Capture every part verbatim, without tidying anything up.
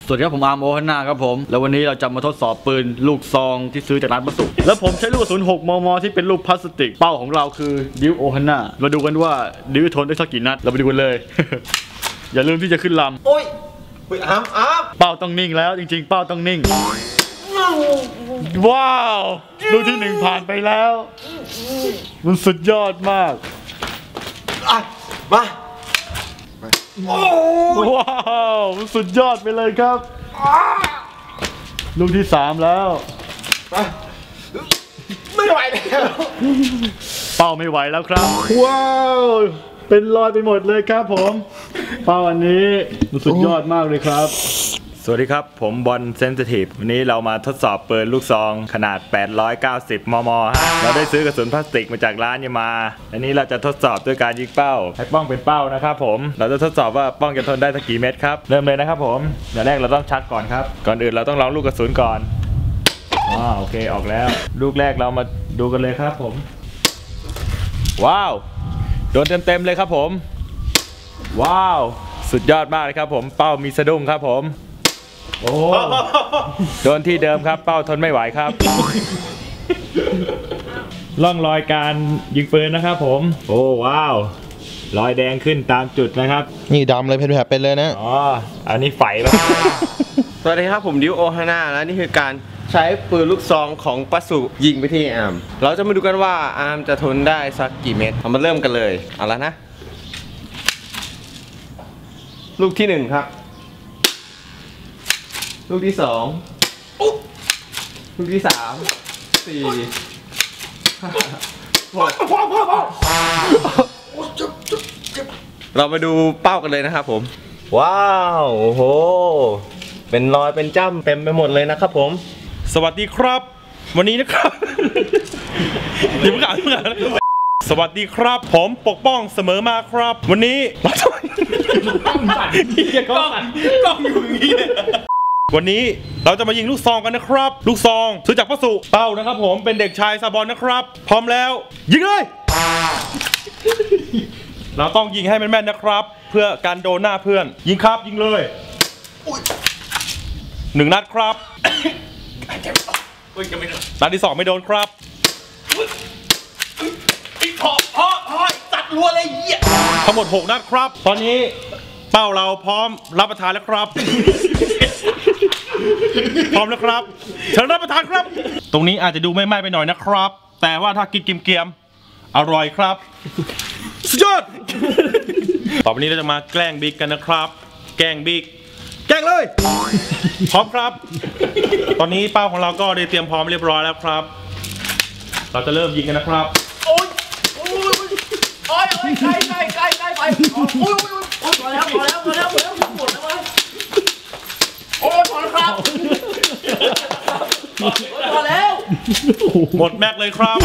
สวัสดีครับผมอาร์มโอฮันนาครับผมแล้ววันนี้เราจะมาทดสอบปืนลูกซองที่ซื้อจากร้านประสุแล้วผมใช้ลูกกระสุนหกมมที่เป็นลูกพลาสติกเป้าของเราคือดิวโอฮันนามาดูกันว่าดิวทนได้สักกี่นัดเราไปดูกันเลย อย่าลืมที่จะขึ้นลำโอ้ยเฮ้ยอาร์มอาร์มเป้าต้องนิ่งแล้วจริงๆเป้าต้องนิ่งว้าวลูกที่หนึ่งผ่านไปแล้วมันสุดยอดมากมาว้าวมันสุดยอดไปเลยครับลูกที่สามแล้วไม่ไหวแล้วเป้าไม่ไหวแล้วครับว้าวเป็นรอยไปหมดเลยครับผมเป้าอันนี้มันสุดยอดมากเลยครับสวัสดีครับผมบอลเซนซิทีฟวันนี้เรามาทดสอบปืนลูกซองขนาดแปดร้อยเก้าสิบมมเราได้ซื้อกระสุนพลาสติกมาจากร้านยามาอันนี้เราจะทดสอบด้วยการยิงเป้าให้ป้องเป็นเป้านะครับผมเราจะทดสอบว่าป้องจะทนได้สักกี่เม็ดครับเริ่มเลยนะครับผมอย่างแรกเราต้องชักก่อนครับก่อนอื่นเราต้องลองลูกกระสุนก่อนอ๋อโอเคออกแล้วลูกแรกเรามาดูกันเลยครับผมว้าวโดนเต็มๆเลยครับผมว้าวสุดยอดมากเลยครับผมเป้ามีสะดุ้งครับผมโอ้โดนที่เดิมครับเป้าทนไม่ไหวครับร่องรอยการยิงปืนนะครับผมโอ้ว้าวรอยแดงขึ้นตามจุดนะครับนี่ดำเลยเป็นแผลเป็นเลยนะอ๋ออันนี้ไฟป่ะสวัสดีครับผมดิวโอฮาน่าและนี่คือการใช้ปืนลูกซองของปัสุยิงไปที่อาร์มเราจะมาดูกันว่าอาร์มจะทนได้สักกี่เม็ดเรามาเริ่มกันเลยเอาละนะลูกที่หนึ่งครับลูกที่สองลูกที่สามสี่เรามาดูเป้ากันเลยนะครับผมว้าวโอ้โหเป็นรอยเป็นจ้ำเต็มไปหมดเลยนะครับผมสวัสดีครับวันนี้นะครับอย่าเพิ่งอ่านเพิ่งอ่านสวัสดีครับผมปกป้องเสมอมาครับวันนี้เราจะกล้องสั่นกล้องกล้องอยู่อย่างนี้วันนี้เราจะมายิงลูกซองกันนะครับลูกซองซื้อจากป้าสุเป้านะครับผมเป็นเด็กชายซาบอนนะครับพร้อมแล้วยิงเลยเราต้องยิงให้แม่นๆนะครับเพื่อการโดนหน้าเพื่อนยิงครับยิงเลยหนึ่งนัดครับนัดที่สองไม่โดนครับพอพอพอตัดรัวเลยเหี้ยทั้งหมดหกนัดครับตอนนี้เป้าเราพร้อมรับประทานแล้วครับพร้อมแล้วครับเชิญรับประทานครับตรงนี้อาจจะดูไม่ไหม้ไปหน่อยนะครับแต่ว่าถ้ากินเกรียมๆอร่อยครับสุดยอดต่อไปนี้เราจะมาแกล้งบิ๊กกันนะครับแกล้งบิ๊กแกล้งเลยพร้อมครับตอนนี้เป้าของเราก็ได้เตรียมพร้อมเรียบร้อยแล้วครับเราจะเริ่มยิงกันนะครับโอ้ยโอ้ยโอ้ยโอ้ยใกล้ใกล้ใกล้ใกล้ไปโอ้ยโอ้ยโอ้ยพอแล้วพอแล้วพอแล้วพอแล้วหมดแล้ววะโอ้ยพอแล้วครับพอแล้วหมดแม็กเลยครับ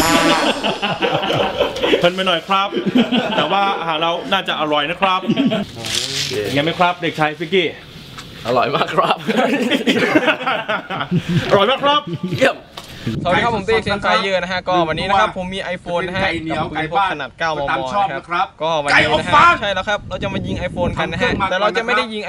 เพิ่นไปหน่อยครับแต่ว่าอาหารเราน่าจะอร่อยนะครับยังไงไหมครับเด็กชายฟิกกี้อร่อยมากครับอร่อยมากครับเยี่ยมสวัสดีครับผมตีเซนไฟเยอร์นะฮะก็วันนี้นะครับผมมี iPhone นะฮะกับปืนพกขนาดเก้ามมนะครับก็วันนี้นะฮะใช่แล้วครับเราจะมายิง iPhone กันนะฮะแต่เราจะไม่ได้ยิง